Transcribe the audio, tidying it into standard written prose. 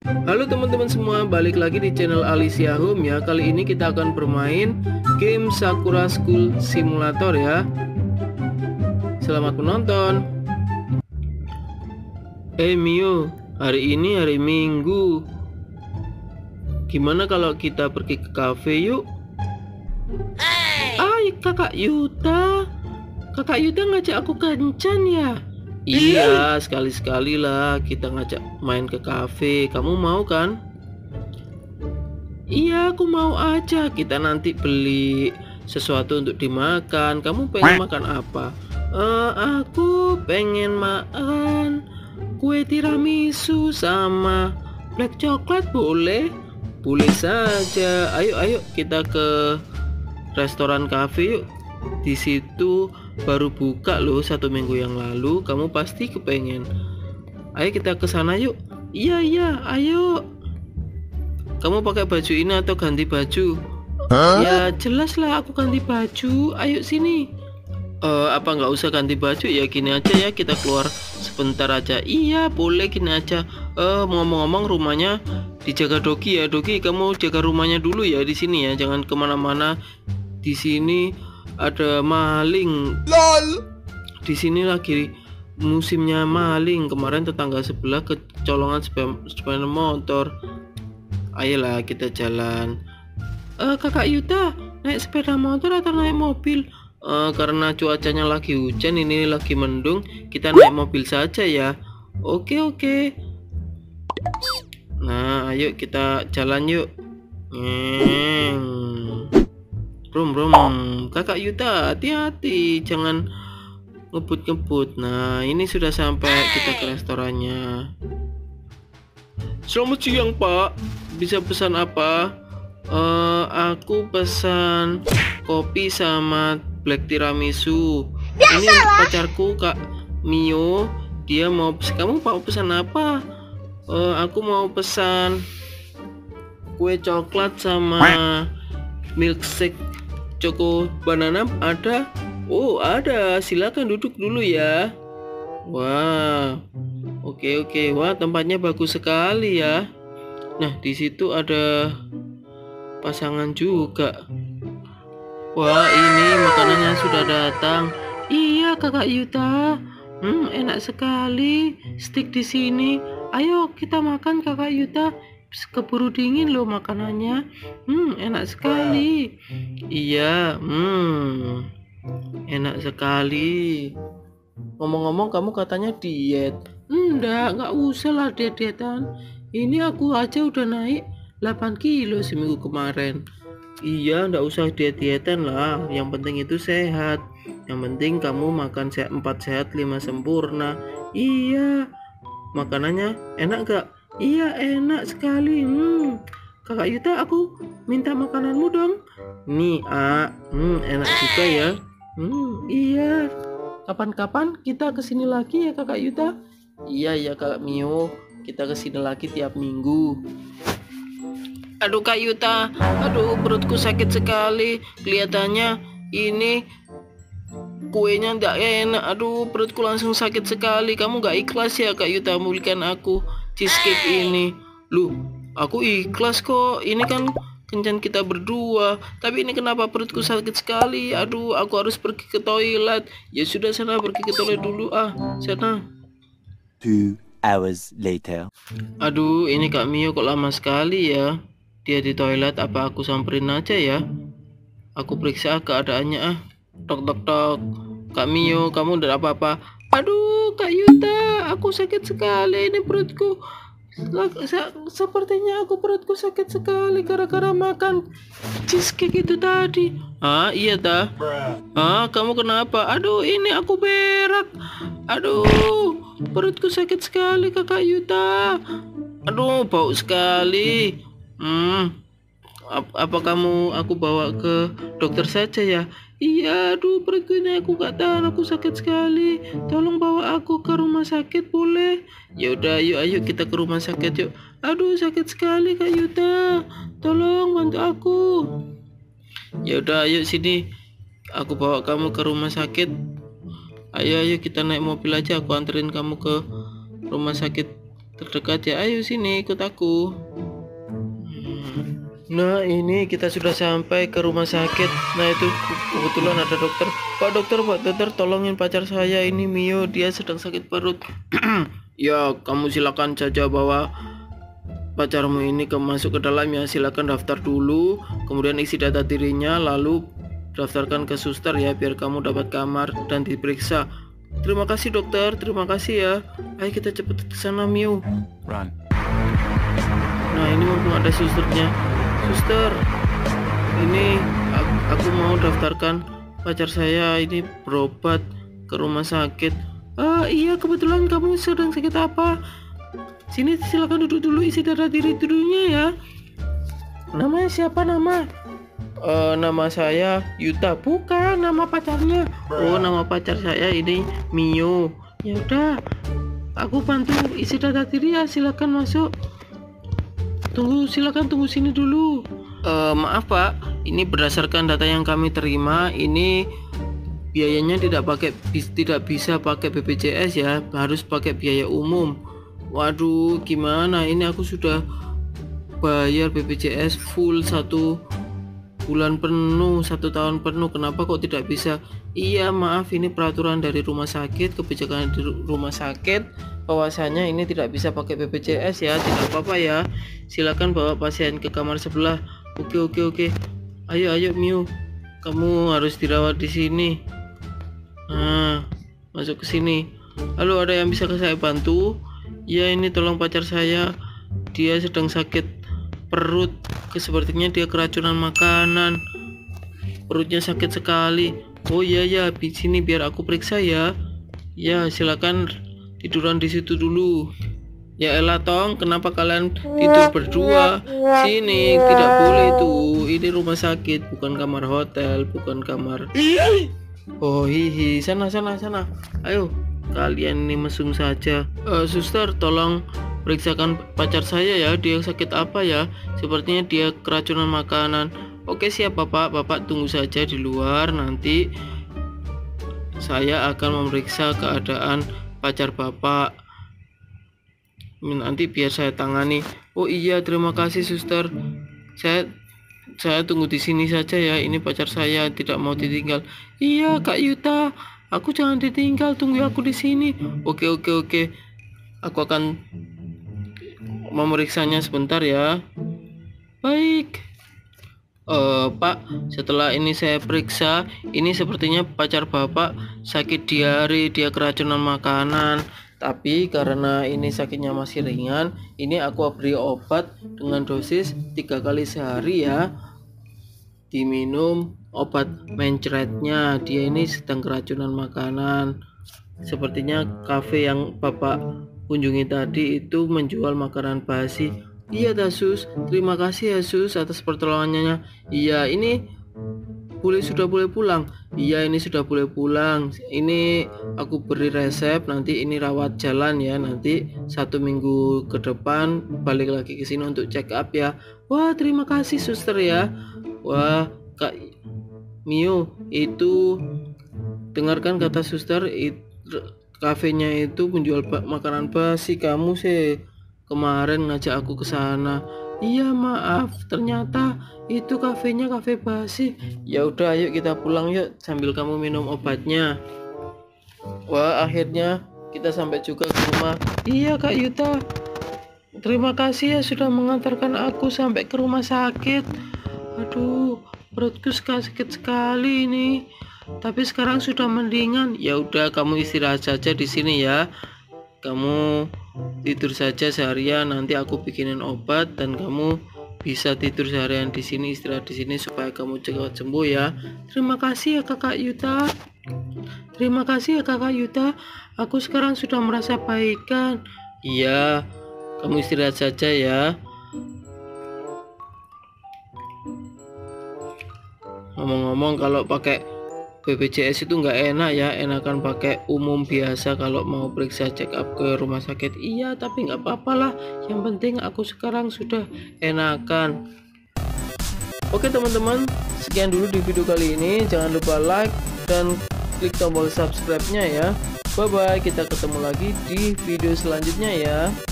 Halo teman-teman semua, balik lagi di channel Alicia Home ya. Kali ini kita akan bermain game Sakura School Simulator ya. Selamat menonton. Mio, hari ini hari Minggu. Gimana kalau kita pergi ke cafe yuk? Kakak Yuta. Kakak Yuta ngajak aku kencan ya? Iya, sekali-sekali lah kita ngajak main ke kafe. Kamu mau kan? Iya, aku mau aja. Kita nanti beli sesuatu untuk dimakan. Kamu pengen makan apa? Aku pengen makan kue tiramisu sama black coklat, boleh? Boleh saja. Ayo kita ke restoran kafe yuk. Di situ baru buka loh 1 minggu yang lalu. Kamu pasti kepengen. Ayo kita ke sana yuk. Iya, ayo. Kamu pakai baju ini atau ganti baju? Ya jelas lah aku ganti baju. Ayo sini. Apa nggak usah ganti baju ya, gini aja ya, kita keluar sebentar aja. Iya boleh, gini aja. Ngomong-ngomong, rumahnya dijaga Dogi ya. Dogi, kamu jaga rumahnya dulu ya di sini ya, jangan kemana-mana. Di sini ada maling. LOL. Di sini lagi musimnya maling. Kemarin tetangga sebelah kecolongan sepeda motor. Ayolah kita jalan. Kakak Yuta, naik sepeda motor atau naik mobil? Karena cuacanya lagi hujan, ini lagi mendung, kita naik mobil saja ya. Oke. Nah, ayo kita jalan yuk. Brum. Kakak Yuta, hati-hati, jangan ngebut. Nah, ini sudah sampai kita ke restorannya. Selamat siang Pak, bisa pesan apa? Aku pesan kopi sama black tiramisu. Ini untuk pacarku Kak Mio, dia mau. Kamu mau pesan apa? Aku mau pesan kue coklat sama milkshake Choco banana. Ada? Oh ada, silakan duduk dulu ya. Wah, oke. Wah, tempatnya bagus sekali ya. Nah, di situ ada pasangan juga. Wah, ini makanannya sudah datang. Iya Kakak Yuta. Enak sekali steak di sini. Ayo kita makan Kakak Yuta. Keburu dingin loh makanannya. Enak sekali. Iya, enak sekali. Ngomong-ngomong, kamu katanya diet. Nggak usah lah diet-dietan. Ini aku aja udah naik 8 kilo seminggu kemarin. Iya, nggak usah diet-dietan lah. Yang penting itu sehat. Yang penting kamu makan 4 sehat 5 sempurna. Iya. Makanannya enak gak? Iya enak sekali. Kakak Yuta, aku minta makananmu dong. Nih enak juga ya. Iya. Kapan-kapan kita kesini lagi ya Kakak Yuta? Iya Kak Mio, kita kesini lagi tiap minggu. Aduh Kak Yuta, aduh perutku sakit sekali. Kelihatannya ini kuenya nggak enak. Aduh perutku langsung sakit sekali. Kamu nggak ikhlas ya Kak Yuta belikan aku cheesecake ini? Loh, aku ikhlas kok. Ini kan kencan kita berdua. Tapi ini kenapa perutku sakit sekali? Aduh, aku harus pergi ke toilet. Ya sudah, sana pergi ke toilet dulu sana. 2 hours later. Aduh, ini Kak Mio kok lama sekali ya. Dia di toilet, apa aku samperin aja ya? Aku periksa keadaannya Tok. Kak Mio, kamu udah apa-apa? Aduh Kak Yuta, aku sakit sekali ini perutku. Sepertinya perutku sakit sekali gara-gara makan cheesecake itu tadi. Iya dah. Kamu kenapa? Aduh, ini aku berak. Aduh, perutku sakit sekali Kakak Yuta. Aduh, bau sekali. Apa aku bawa ke dokter saja ya? Iya, aduh perutku ini aku gak tahan, aku sakit sekali. Tolong bawa aku ke rumah sakit boleh? Ya udah, ayo kita ke rumah sakit yuk. Aduh sakit sekali Kak Yuta, tolong bantu aku. Ya udah, ayo sini, aku bawa kamu ke rumah sakit. Ayo kita naik mobil aja, aku anterin kamu ke rumah sakit. terdekat ya. Ayo sini ikut aku. Nah ini kita sudah sampai ke rumah sakit. Nah itu kebetulan ada dokter. Pak dokter, tolongin pacar saya ini Mio, dia sedang sakit perut. Ya kamu silakan saja bawa pacarmu ini masuk ke dalam ya. Silakan daftar dulu, kemudian isi data dirinya, lalu daftarkan ke suster ya, biar kamu dapat kamar dan diperiksa. Terima kasih dokter, terima kasih ya. Ayo kita cepet ke sana Mio. Run. Nah ini mumpung ada susternya. Suster, ini aku mau daftarkan pacar saya ini berobat ke rumah sakit. Iya kebetulan kamu sedang sakit apa? Sini silakan duduk dulu, isi data diri dulunya ya. Namanya siapa nama? Nama saya Yuta. Bukan nama pacarnya. Oh nama pacar saya ini Mio. Ya udah, aku bantu isi data diri ya, silakan masuk. Silakan tunggu sini dulu. Maaf Pak, ini berdasarkan data yang kami terima, ini biayanya tidak bisa pakai BPJS ya, harus pakai biaya umum. Waduh, gimana? Ini aku sudah bayar BPJS full 1 bulan penuh, 1 tahun penuh. Kenapa kok tidak bisa? Iya maaf, ini peraturan dari rumah sakit, kebijakan di rumah sakit bahwasanya ini tidak bisa pakai BPJS ya. Tidak apa-apa ya, silakan bawa pasien ke kamar sebelah. Oke. Ayo Mio, kamu harus dirawat di sini. Nah, masuk ke sini. Halo, ada yang bisa saya bantu? Ya ini tolong pacar saya, dia sedang sakit perut. Sepertinya dia keracunan makanan, perutnya sakit sekali. Oh iya ya, di sini biar aku periksa ya. Ya silakan tiduran di situ dulu. Ya elah Tong, kenapa kalian tidur berdua? Sini, tidak boleh tuh. Ini rumah sakit, bukan kamar hotel, bukan kamar. Oh hihi, sana. Ayo, kalian ini mesum saja. Suster, tolong periksakan pacar saya ya. Dia sakit apa ya? Sepertinya dia keracunan makanan. Oke siap Bapak tunggu saja di luar. Nanti saya akan memeriksa keadaan pacar Bapak. Nanti biar saya tangani. Oh iya, terima kasih suster. Saya tunggu di sini saja ya. Ini pacar saya tidak mau ditinggal. Iya Kak Yuta, aku jangan ditinggal, tunggu aku di sini. Oke. Aku akan memeriksanya sebentar ya. Baik. Pak, setelah ini saya periksa, ini sepertinya pacar Bapak sakit diare, dia keracunan makanan. Tapi karena ini sakitnya masih ringan, ini aku beri obat dengan dosis 3 kali sehari ya. Diminum obat mencretnya. Dia ini sedang keracunan makanan. Sepertinya kafe yang Bapak kunjungi tadi itu menjual makanan basi. Iya Sus, terima kasih ya Sus atas pertolongannya. Iya, ini sudah boleh pulang. Iya, ini sudah boleh pulang. Ini aku beri resep, nanti ini rawat jalan ya. Nanti 1 minggu ke depan balik lagi ke sini untuk check up ya. Wah, terima kasih suster ya. Wah, Kak Mio, itu dengarkan kata suster, kafenya itu menjual makanan basi. Kamu sih kemarin ngajak aku ke sana. Iya maaf, ternyata itu kafenya kafe basi. Ya udah, ayo kita pulang yuk sambil kamu minum obatnya. Wah, akhirnya kita sampai juga ke rumah. Iya Kak Yuta, terima kasih ya sudah mengantarkan aku sampai ke rumah sakit. Aduh, perutku sakit sekali ini. Tapi sekarang sudah mendingan. Ya udah, kamu istirahat saja di sini ya. Kamu tidur saja seharian, nanti aku bikinin obat dan kamu bisa tidur seharian di sini, istirahat di sini supaya kamu cepat sembuh ya. Terima kasih ya Kakak Yuta. Terima kasih ya Kakak Yuta. Aku sekarang sudah merasa baikan. Iya, kamu istirahat saja ya. Ngomong-ngomong, kalau pakai BPJS itu nggak enak ya, enakan pakai umum biasa kalau mau periksa check up ke rumah sakit. Iya, tapi nggak apa-apa lah, yang penting aku sekarang sudah enakan. Oke teman-teman, sekian dulu di video kali ini. Jangan lupa like dan klik tombol subscribe-nya ya. Bye bye, kita ketemu lagi di video selanjutnya ya.